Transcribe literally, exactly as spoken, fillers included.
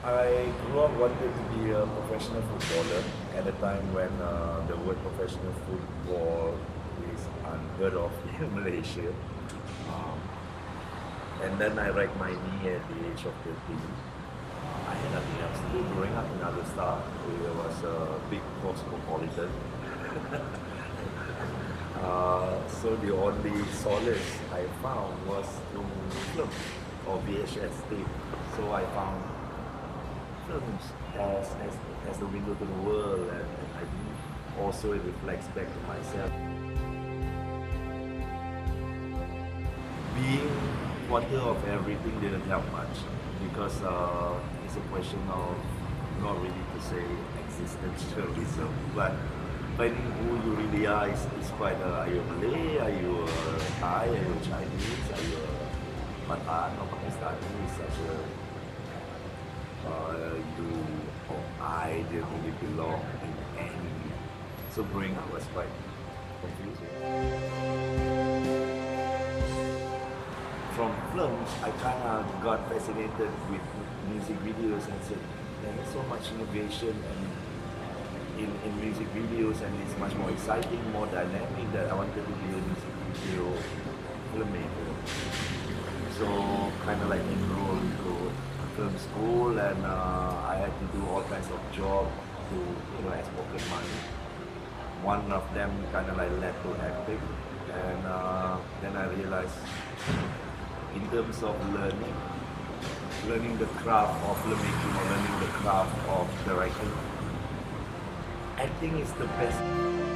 I grew up wanting to be a professional footballer at a time when uh, the word professional football is unheard of in Malaysia. Um, and then I wrecked my knee at the age of thirteen. I had nothing else to do. Growing up in Alor Star, it was a big cosmopolitan. uh, so the only solace I found was through film or V H S tape. So I found films as, as, as the window to the world, and, and I think also it reflects back to myself. Being quarter of everything didn't help much because uh, it's a question of not really to say existentialism, but finding who you really are is, is quite uh, are you Malay, are you uh, Thai, are you Chinese, are you uh, Pathan or Pakistani, such a uh, you or I didn't really belong in any. So growing up was quite confusing. From films, I kind of got fascinated with music videos and said, there's so much innovation and in, in music videos, and it's much more exciting, more dynamic, that I wanted to be a music video filmmaker. So kind of like enrolled into film school, and uh, I had to do all kinds of jobs to, you know, as pocket money. One of them kind of like led to acting, and uh, then I realized, in terms of learning, learning the craft of filmmaking or learning the craft of directing, acting is the best.